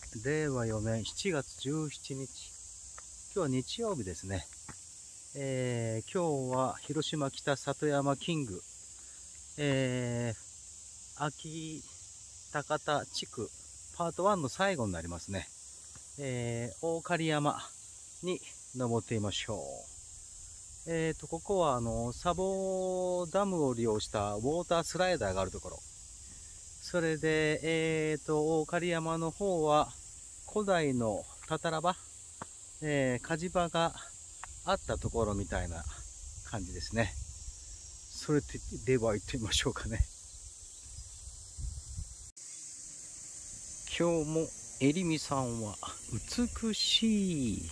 令和4年7月17日。今日は日曜日ですね。今日は広島北里山キング、秋高田地区パート1の最後になりますね。大狩山に登ってみましょう。ここは砂防ダムを利用したウォータースライダーがあるところ。それで、大狩山の方は古代のたたら場、火事場があったところみたいな感じですね。それでは行ってみましょうかね。今日もえりみさんは美しい。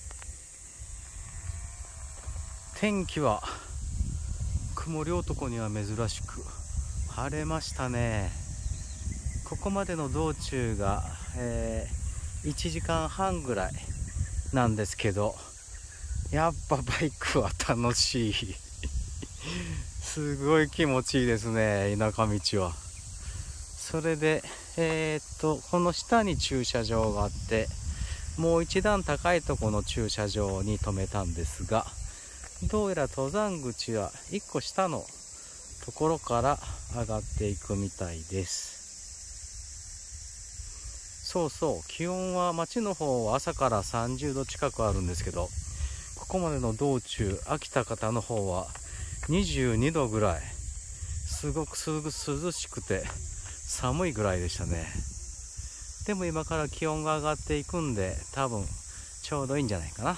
天気は曇り男には珍しく晴れましたね。ここまでの道中が、1時間半ぐらいなんですけど、やっぱバイクは楽しい。すごい気持ちいいですね、田舎道は。それで、この下に駐車場があって、もう一段高いところの駐車場に停めたんですが、どうやら登山口は1個下のところから上がっていくみたいです。そうそう、気温は町の方は朝から30度近くあるんですけど、ここまでの道中、秋田方の方は22度ぐらい。すごく涼しくて寒いぐらいでしたね。でも今から気温が上がっていくんで、多分ちょうどいいんじゃないかな。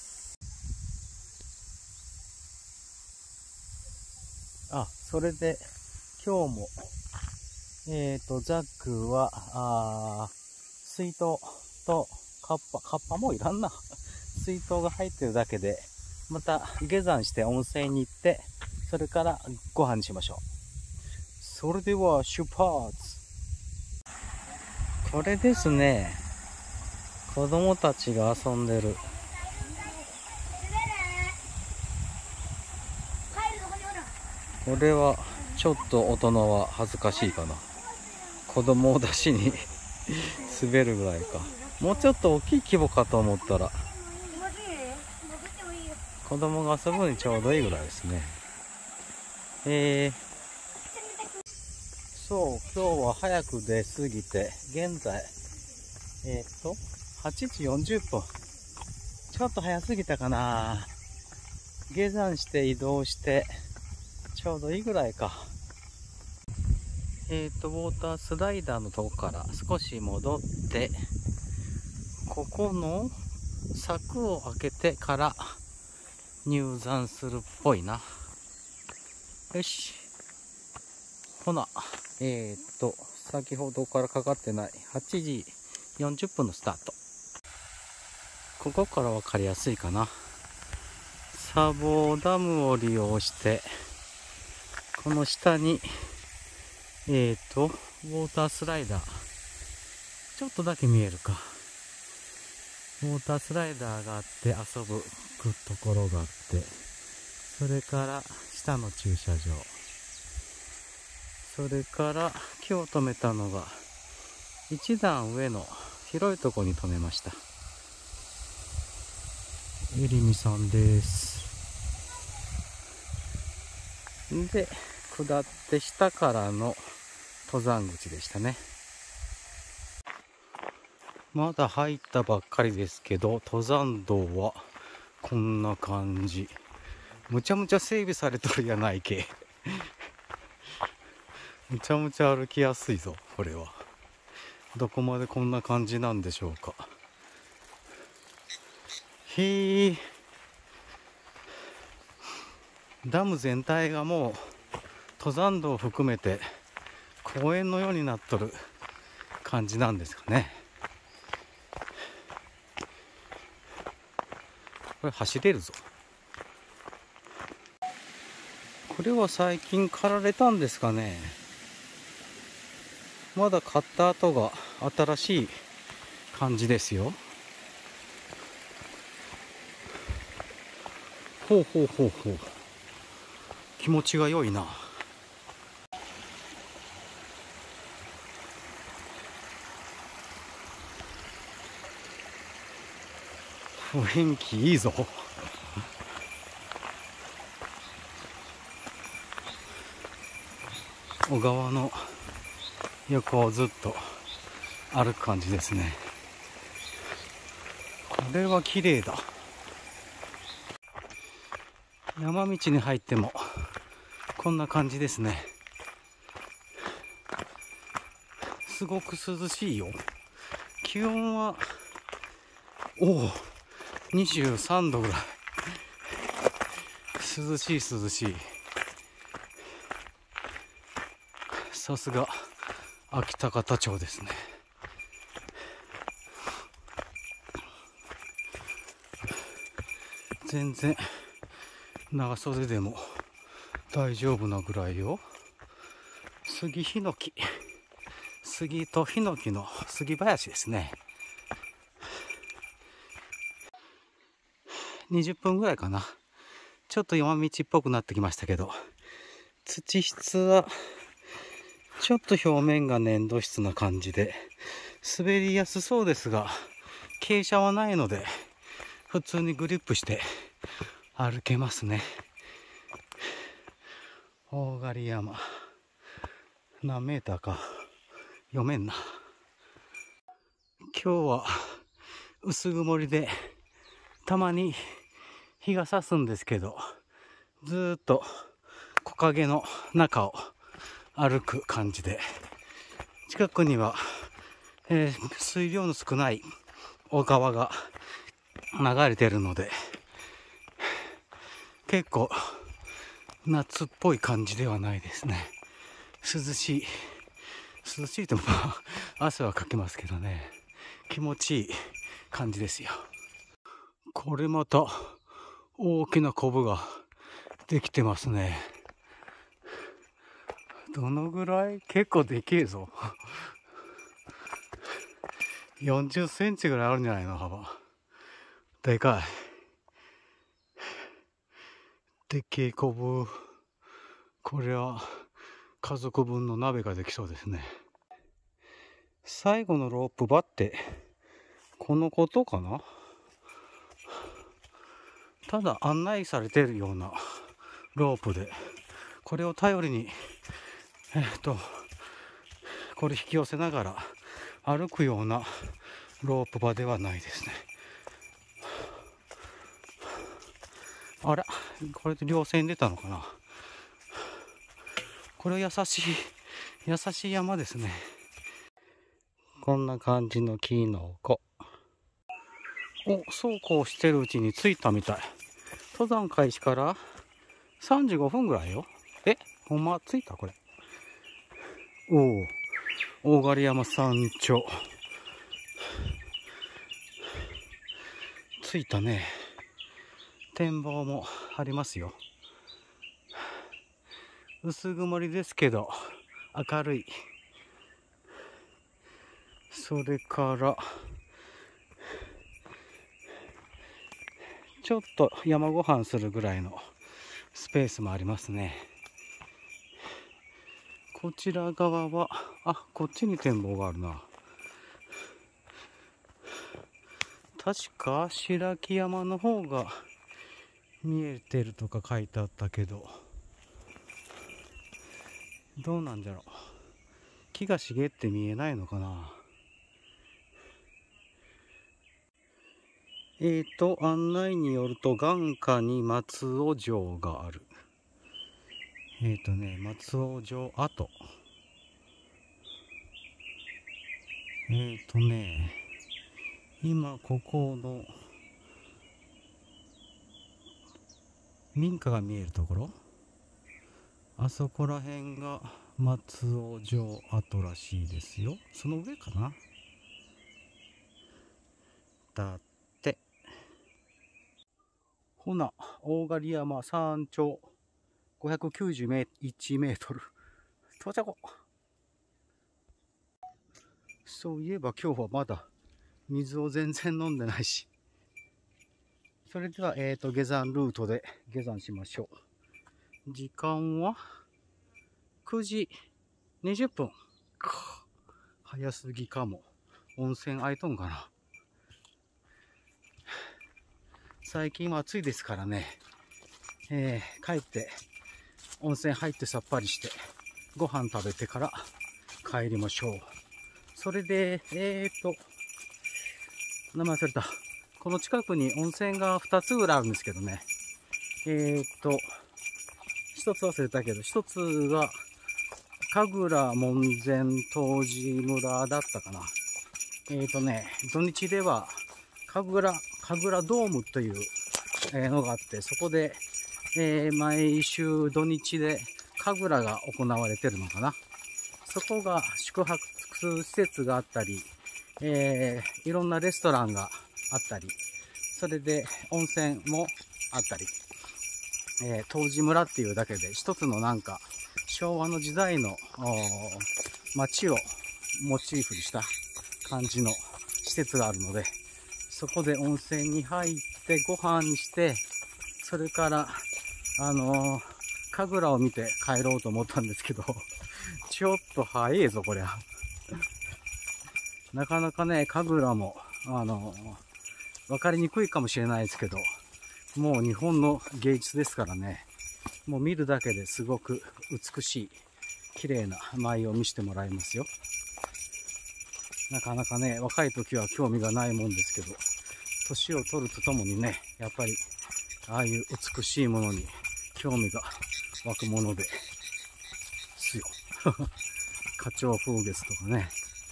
それで今日もザックは水筒とカッパもいらんな。水筒が入ってるだけで、また下山して温泉に行って、それからご飯にしましょう。それでは出発。これですね、子供たちが遊んでる。これはちょっと大人は恥ずかしいかな。子供を出しに滑るぐらいか。もうちょっと大きい規模かと思ったら、子供が遊ぶにちょうどいいぐらいですね。そう、今日は早く出過ぎて、現在8時40分。ちょっと早すぎたかな。下山して移動してちょうどいいぐらいか。ウォータースライダーのとこから少し戻って、ここの柵を開けてから入山するっぽいな。よし。ほな、先ほどからかかってない8時40分のスタート。ここから分かりやすいかな。砂防ダムを利用して、この下にウォータースライダー、ちょっとだけ見えるか。ウォータースライダーがあって遊ぶところがあって、それから下の駐車場、それから今日止めたのが一段上の広いところに止めました。えりみさんです。で、下って下からの登山口でしたね。まだ入ったばっかりですけど、登山道はこんな感じ。むちゃむちゃ整備されとるやないけ。むちゃむちゃ歩きやすいぞ、これは。どこまでこんな感じなんでしょうか。ダム全体がもう登山道を含めて公園のようになっとる感じなんですかね。これ走れるぞ。これは最近刈られたんですかね。まだ刈った跡が新しい感じですよ。ほうほうほうほう。気持ちが良いな。 雰囲気いいぞ。小川の横をずっと歩く感じですね。これは綺麗だ。山道に入ってもこんな感じですね。すごく涼しいよ。気温は23度ぐらい。涼しい涼しい。さすが秋田方町ですね。全然長袖でも大丈夫なぐらいよ。杉ヒノキ、杉とヒノキの杉林ですね。20分ぐらいかな。ちょっと山道っぽくなってきましたけど、土質はちょっと表面が粘土質な感じで滑りやすそうですが、傾斜はないので普通にグリップして歩けますね。大狩山、何メーターか読めんな。今日は薄曇りでたまに日が差すんですけど、ずーっと木陰の中を歩く感じで、近くには、水量の少ない小川が流れてるので、結構夏っぽい感じではないですね。涼しいとも汗はかきますけどね、気持ちいい感じですよ。これまた大きなコブができてますね。どのぐらい？結構でけえぞ。40センチぐらいあるんじゃないの、幅。でかい。でけえコブ。これは家族分の鍋ができそうですね。最後のロープ場ってこのことかな。ただ案内されてるようなロープで、これを頼りにこれ引き寄せながら歩くようなロープ場ではないですね。あら、これで稜線出たのかな。これは優しい山ですね。こんな感じのキノコ。そうこうしてるうちに着いたみたい。登山開始から35分ぐらいよ。ほんま着いたこれ。大狩山山頂。着いたね。展望もありますよ。薄曇りですけど明るい。それからちょっと山ご飯するぐらいのスペースもありますね。こちら側はこっちに展望があるな。確か白木山の方が見えてるとか書いてあったけど、どうなんじゃろう。木が茂って見えないのかな。案内によると眼下に松尾城がある。松尾城跡。今ここの民家が見えるところ、あそこら辺が松尾城跡らしいですよ。その上かな。だって。ほな、大狩山山頂591メートル。到着。そういえば今日はまだ水を全然飲んでないし。それでは、下山ルートで下山しましょう。時間は9時20分。早すぎかも。温泉空いとんかな。 最近は暑いですからね、帰って温泉入ってさっぱりしてご飯食べてから帰りましょう。それで名前忘れた。この近くに温泉が2つぐらいあるんですけどね、一つ忘れたけど、一つは神楽門前湯治村だったかな。土日では神楽ドームというのがあって、そこで、毎週土日で神楽が行われてるのかな。そこが宿泊施設があったり、いろんなレストランがあったり、それで温泉もあったり、湯治村っていうだけで一つのなんか昭和の時代の街をモチーフにした感じの施設があるので、そこで温泉に入ってご飯にして、それから神楽を見て帰ろうと思ったんですけど、ちょっと早いぞこりゃ。なかなかね、神楽も分かりにくいかもしれないですけど、もう日本の芸術ですからね、もう見るだけですごく美しい綺麗な舞を見せてもらいますよ。なかなかね、若い時は興味がないもんですけど、年を取るとともにね、やっぱりああいう美しいものに興味が湧くものですよ。花鳥風月とかね、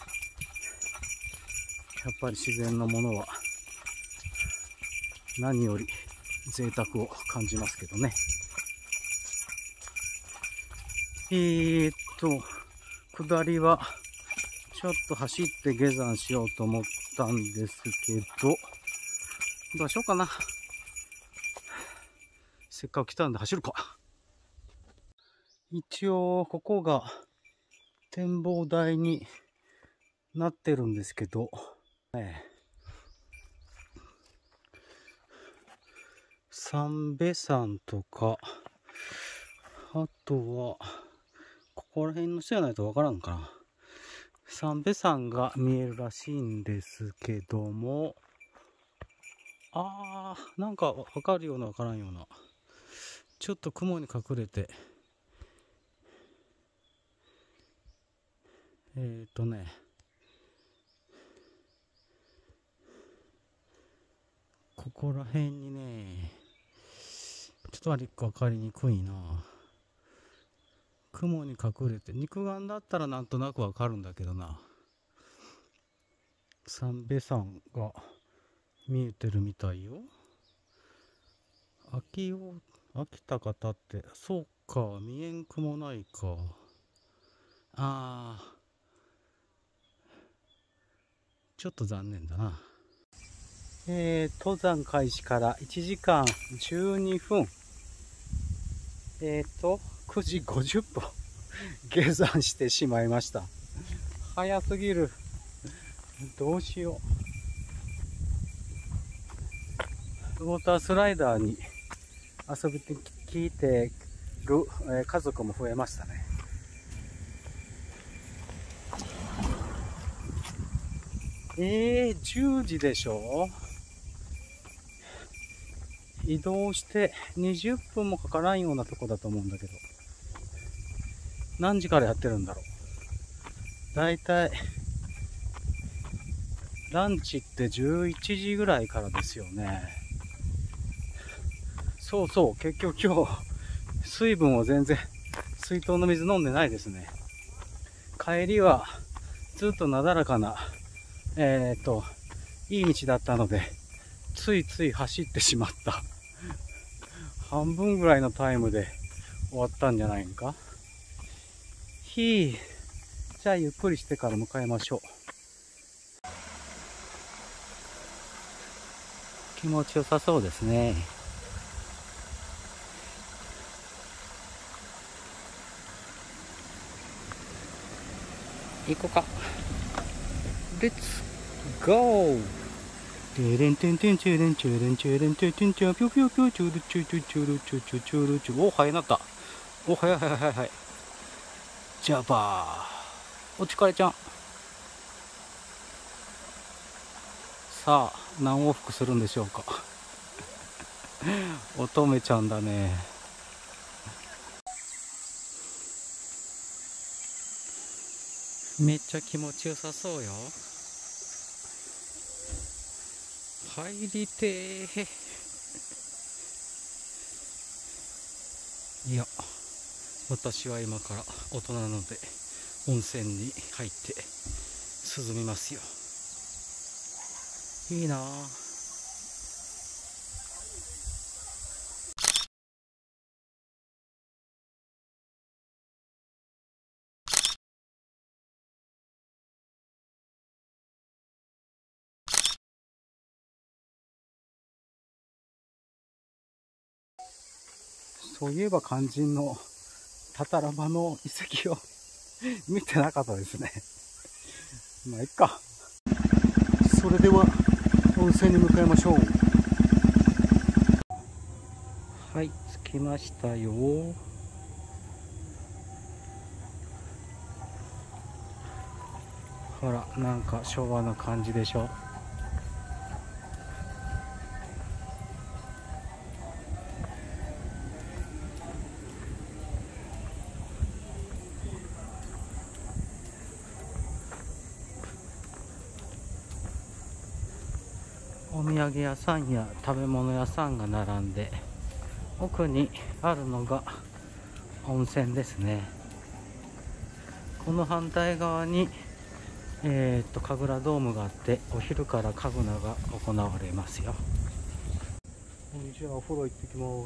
やっぱり自然のものは何より贅沢を感じますけどね。下りはちょっと走って下山しようと思ったんですけど、どうしようかな。せっかく来たんで走るか。一応ここが展望台になってるんですけど、三瓶山とか、あとはここら辺の人じゃないとわからんかな。三瓶山が見えるらしいんですけども、なんかわかるようなわからんような、ちょっと雲に隠れて、ここら辺にね、ちょっとわかりにくいな。雲に隠れて、肉眼だったらなんとなくわかるんだけどな。三瓶山が見えてるみたいよ。秋田方って、そうか、見えんくもないか。ちょっと残念だな。登山開始から1時間12分。9時50分。下山してしまいました。早すぎる。どうしよう。ウォータースライダーに遊びに来てる、家族も増えましたね。10時でしょ。移動して20分もかからんようなとこだと思うんだけど、何時からやってるんだろう。だいたいランチって11時ぐらいからですよね。そうそう、結局今日水分を全然、水筒の水飲んでないですね。帰りはずっとなだらかな、いい道だったので、ついつい走ってしまった。半分ぐらいのタイムで終わったんじゃないんか。じゃあゆっくりしてから向かいましょう。気持ちよさそうですね。行こうか。レッツゴー。テレンテンテンチュレンチュレンチュレンチュテンチュピュピュピュチュルチュチュチュルチュチュチュルチュ。お、早なった。お、早い早い早い早い。ジャバー。お疲れちゃん。さあ、何往復するんでしょうか。 乙女ちゃんだね。めっちゃ気持ちよさそうよ。入りてー。いや、私は今から大人なので温泉に入って涼みますよ。いいなぁ。そういえば肝心のタタラバの遺跡を見てなかったですね。まあいっか。それでは温泉に向かいましょう。はい、着きましたよ。ほら、なんか昭和な感じでしょ。お土産屋さんや食べ物屋さんが並んで、奥にあるのが温泉ですね。この反対側に神楽ドームがあって、お昼から神楽が行われますよ。じゃあお風呂行ってきます。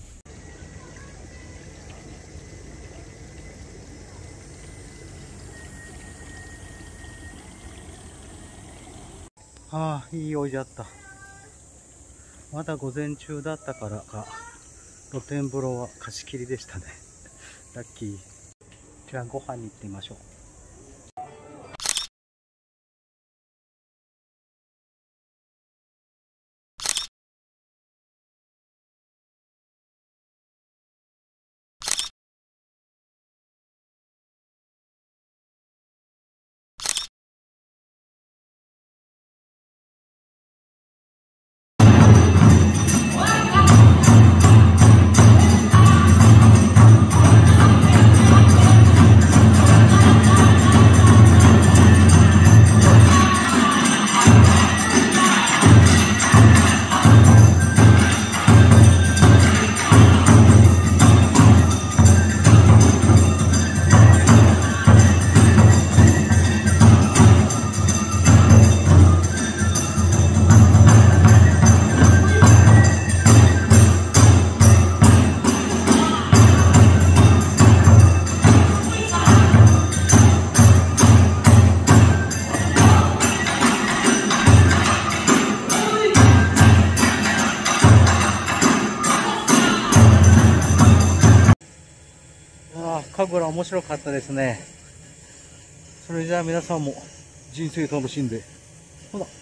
ああ、いいお湯だった。まだ午前中だったからか、露天風呂は貸し切りでしたね。ラッキー。じゃあご飯に行ってみましょう。神楽面白かったですね。それじゃあ皆さんも人生楽しんで。ほな。